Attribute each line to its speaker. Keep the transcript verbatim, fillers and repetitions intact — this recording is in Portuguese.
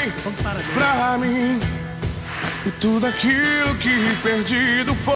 Speaker 1: pra mim. E tudo aquilo que perdido foi.